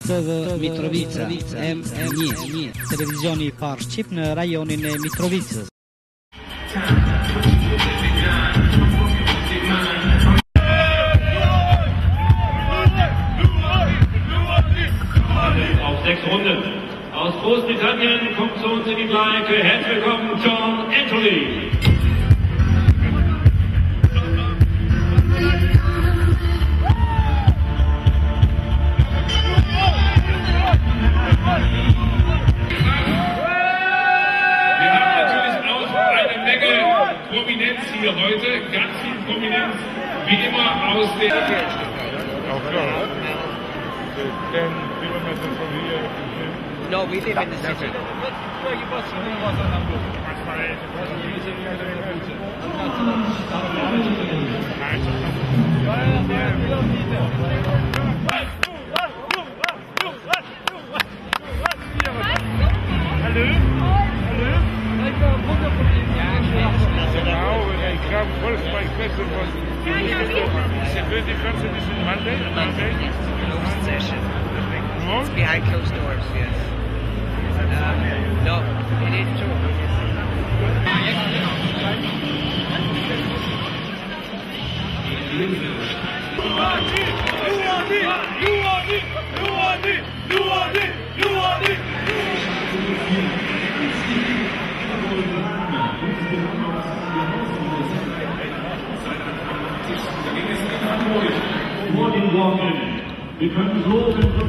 Mitrovica, nie, telewizjoni par Shqip në rajonin e Mitrovicës. Auf 6 Runden. Aus Großbritannien kommt zu uns in die Bleiecke. Herzlich willkommen, John Anthony. Prominenz hier heute, ganz viel Prominenz, wie immer aus der... No, we live in the city. It's behind closed doors, yes. No, it is true. Wir können so...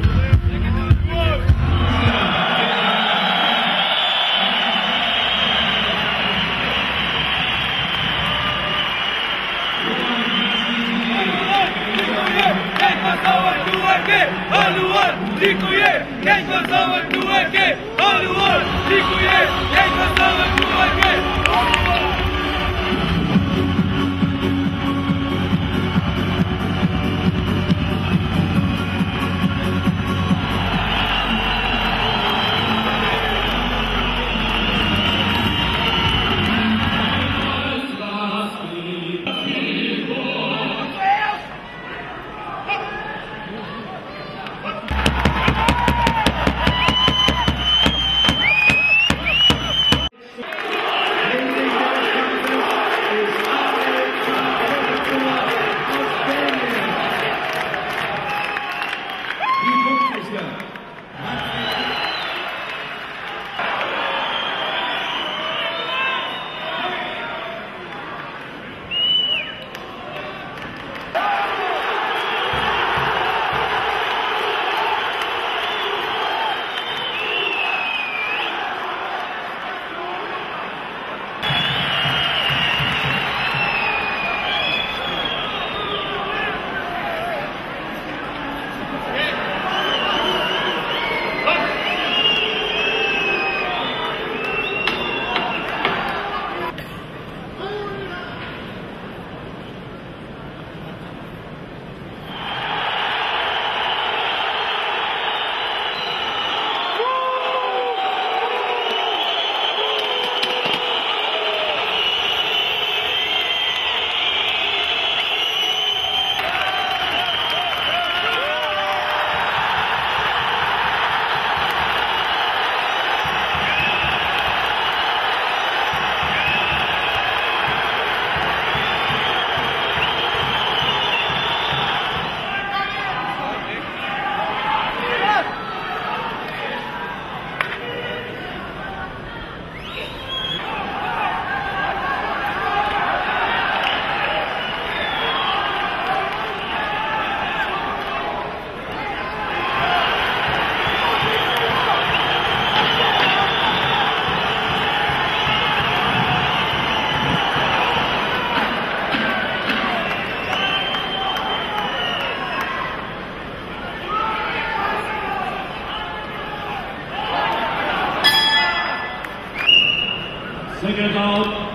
Second out.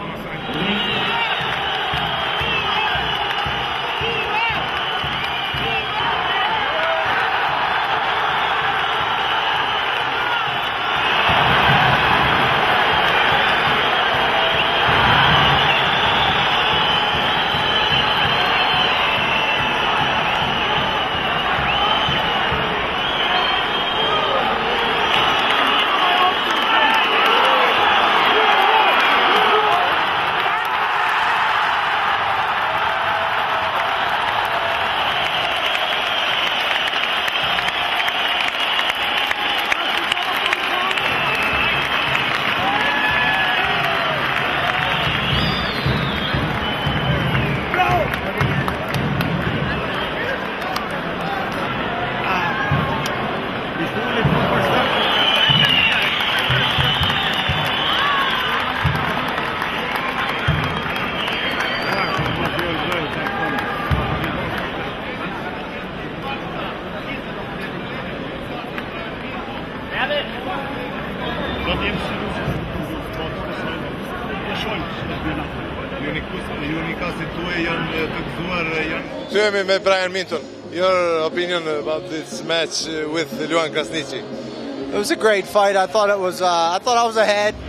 Jemi me Brian Minton. Your opinion about this match with Luan Krasniqi? It was a great fight. I thought I was ahead.